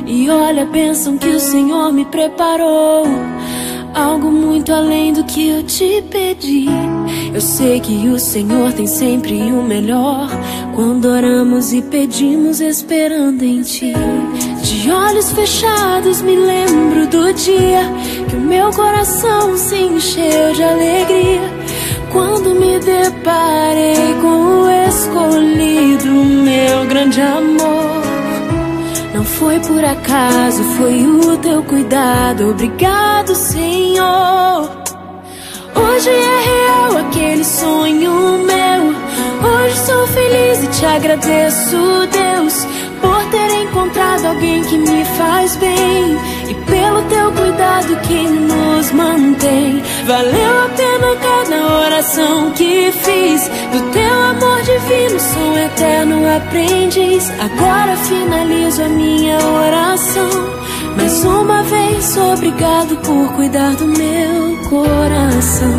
E olha a bênção que o Senhor me preparou, algo muito além do que eu te pedi. Eu sei que o Senhor tem sempre o melhor, quando oramos e pedimos esperando em Ti. De olhos fechados me lembro do dia que o meu coração se encheu de alegria, quando me deparei com o escolhido, meu grande amor. Não foi por acaso, foi o Teu cuidado. Obrigado, Senhor. Hoje é real aquele sonho meu. Hoje sou feliz e Te agradeço, Deus, por ter encontrado alguém que me faz bem, e pelo Teu cuidado que nos mantém. Valeu a pena cada oração que fiz, do Teu amor divino sou eterno aprendiz. Agora finalizo a minha oração mais uma vez. Obrigado por cuidar do meu coração.